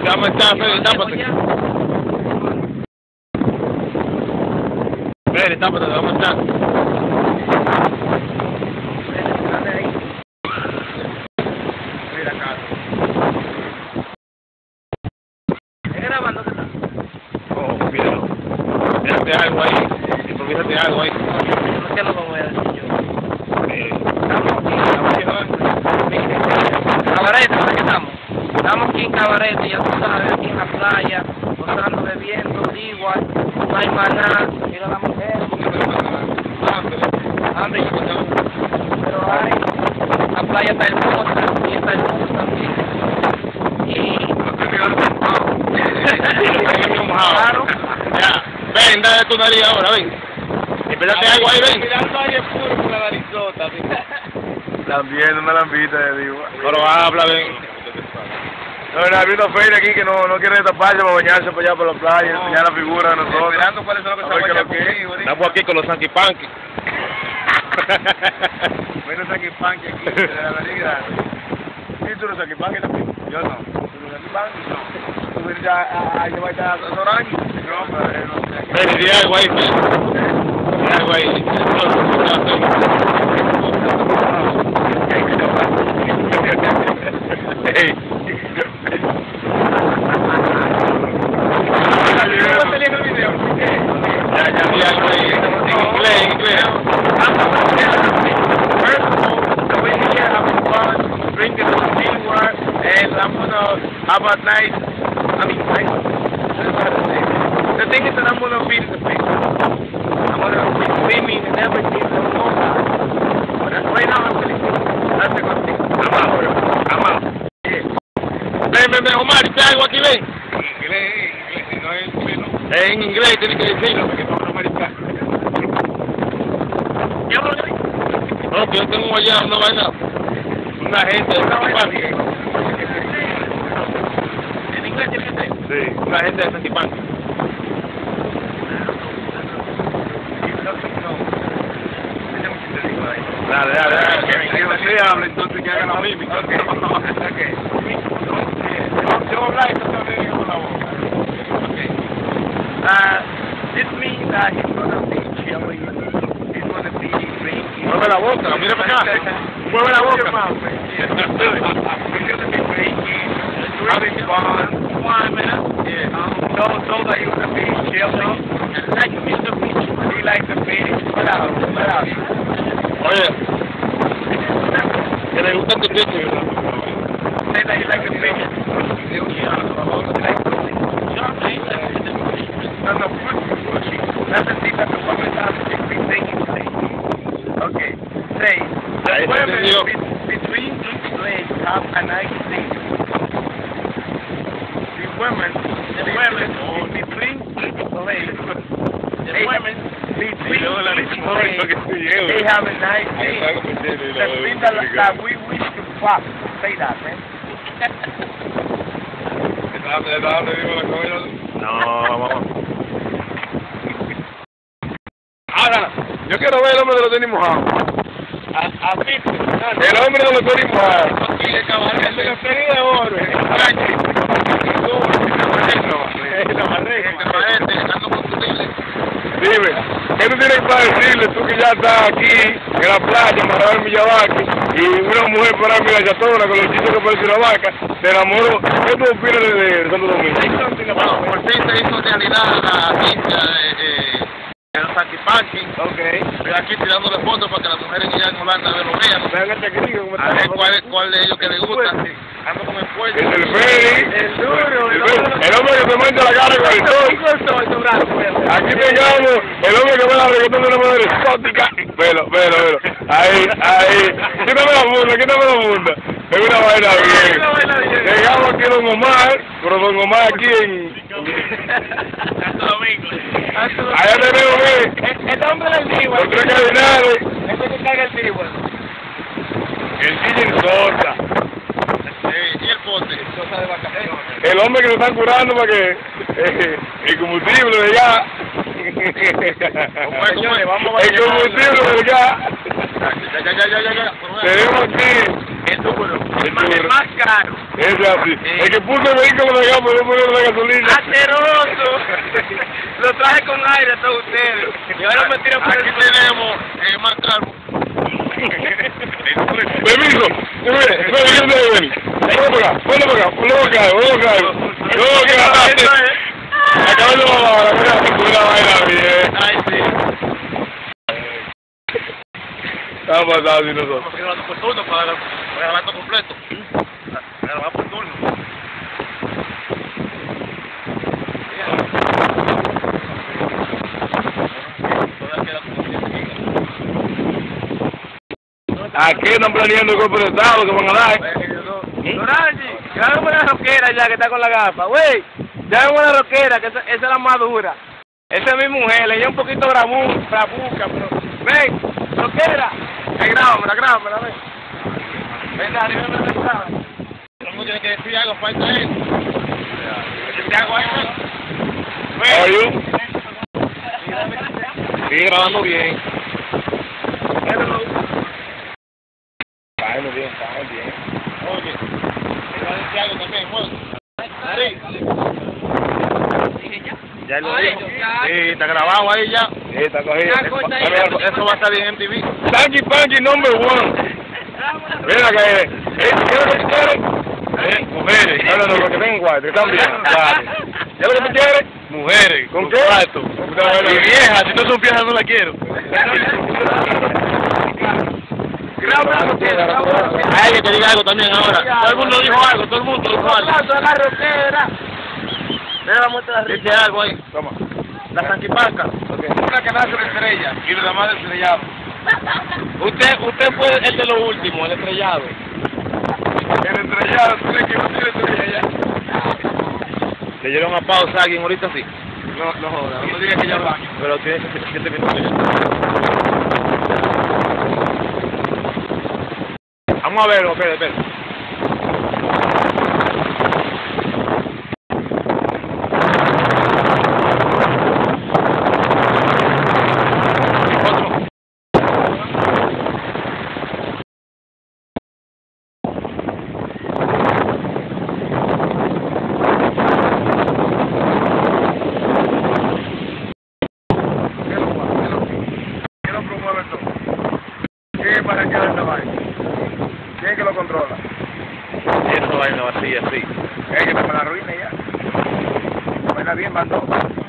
vamos a estar, Fede, tápate. Fede, tápate, vamos a estar. Mira acá. ¿Estás grabando? Oh, míralo. Mírate algo ahí. Improvísate algo ahí. ¿Qué lo vamos a decir yo? Estamos aquí, Cabarete, ¿dónde estamos? Estamos aquí en Cabarete, ya tú sabes, aquí en la playa, gozando, bebiendo, igual, no hay más nada, mira la mujer, hambre, pero hay, la playa está hermosa, y está hermosa también, y... Claro. Ya, ven, dale tu nariz ahora, ven. Espérate algo ahí, ven. Mirando aire puro por la narizota, También, no me la invita, digo. Pero habla, ven. No, había una feria aquí que no quiere taparse para bañarse para allá por la playa, enseñar la figura de nosotros. Esperando cuáles son los que se vayan conmigo. Estamos aquí con los Sanky Panky. Bueno, saquipanque aquí, de la liga. ¿Sí tú los saquipanques también? Yo no. ¿Tú los saquipanques? No. ¿Tú vienes a llevarte a Sorangi? No, pero no. Ven, di algo ahí, ven. Di algo ahí. Hey. Ya, di algo ahí. En inglés. First of all, we're here having fun, drinking some teamwork, and I'm gonna have a nice, the thing is that I'm gonna be in the fish. I'm gonna be swimming and everything, and all that. But right now I'm feeling good. That's the good thing. I'm out. Yeah. Ven, Omar, dice algo aquí, ven. Inglés, no es bueno. En inglés tienes que decirlo. Porque no hablo americano. ¿Yo hablo de No, que yo tengo allá una vaina. Una gente de Sanky Panky. ¿En inglés tiene que ser? Sí, una gente de Sanky Panky. Dale. Sí, habla, entonces que haga la mímica. Yo hablar y tú te con la boca. Okay. This means that he's gonna be chilling. He's gonna be drinking. Mueve la boca, mira para acá. Mueve la boca. He's gonna be drinking, having fun. Yeah. So that he's gonna be chilling. Like Mr. Beach. He likes the beach. What else? Oye, que le gusta tu techo, ¿verdad? Say that you like the beach. That's the thing that the women have to be thinking. Okay. Say, the women between each leg have a nice thing. The women between each leg, they have a nice thing. The thing that we wish to fuck. Say that, man. No, vamos. Ahora, Yo quiero ver el hombre de los tenis mojados. Así. El hombre de los tenis mojados. Aquí de caballo. El de los tenis de oro. Dime, ¿qué tú tienes para decirle tú que ya estás aquí en la playa, amarrado en Miyawaki, y una mujer para mí la chatona con los chistes que parece una vaca, te enamoró? ¿Qué tú opinas de Santo Domingo? bueno, por fin se hizo realidad la agencia de los Sanky Panky. Ok. Estoy aquí tirándole fotos para que las mujeres que ya en Holanda lo vean. Vean este gringo como A ver cuál de ellos que les gusta. Ando con el fuerte. Es el Feli. El duro, El hombre que te mete la cara con el sol. Aquí tengamos el hombre que ve la reggaetón de una manera exótica. Velo. Ahí. Quítame la funda. Es una vaina bien. Llegamos aquí Don Omar, pero Don Omar aquí en... Santo Domingo. Allá tenemos, El hombre del vivo. los tres cardinales. Ese que carga el vivo. El DJ Sosa. Y el pote. Cosa de vacaciones. El hombre que nos está curando para que el combustible de gas. El combustible del gas. Ya. Tenemos aquí El duro. El El duro. más caro. Ese es así. El que puso el vehículo de acá, puede poner la gasolina. ¡Asqueroso! Lo traje con aire a todos ustedes. Y ahora me tiran por Aquí el tenemos el más caro. Permiso. Mire, yo no debo venir. Ponlo para acá, ponlo para acá, luego caigo. Acabando la vaina bien. Ay, sí. Está pasado sin nosotros. Vamos a grabar por turno para grabar todo completo. Grabar por turno. Aquí están planeando el golpe de Estado que van a dar. Dorangi, ya vemos la roquera ya que está con la gafa. Güey, ya vemos la roquera, que esa es la más dura. Esa es mi mujer, ella es un poquito bravuca, pero... Ven, roquera. Grábamela, ven. Ven, Dani, ven, grábamela. Todo tiene que decir algo, falta él. ¿Qué hago ahí? Oye, Sigue grabando bien. caemos bien. Oye, va a decir algo también, Ya lo dijo. Sí, está grabado ahí ya. Sí, está cogido. Eso va a estar bien en TV. Tanky Panky number 1. Mira que ¿qué es lo que tú quieres? Mujeres. No, porque tengo cuatro, están bien. Vale. ¿Ya lo que tú quieres? Mujeres. ¿Con qué? Cuarto. Y viejas, si no son viejas no la quiero. A alguien que diga algo también ahora. Todo el mundo dijo algo, todo el mundo dijo algo. La roquera. Mira la muerte de la Dice algo ahí. Toma. La sanquipanca. Una que nace de estrella y la más estrellado. Usted fue el de lo último, el estrellado. El estrellado, tú le quiero decir estrella ya. Le dieron a pausa a alguien ahorita sí. No jodas, no me digas que ya va. Pero tiene que ser 7 minutos. Vamos a verlo, espera. ¿Quién lo promueve todo? ¿Quién es para que esta vaina? ¿Quién es que lo controla? Eso vaina vacía, sí. Es que está para la ruina ya. Buena bien, mandó.